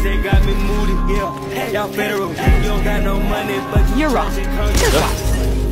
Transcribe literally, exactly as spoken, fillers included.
they got me moody, yeah. Y'all federal, you don't got no money, but you You're wrong. You're wrong.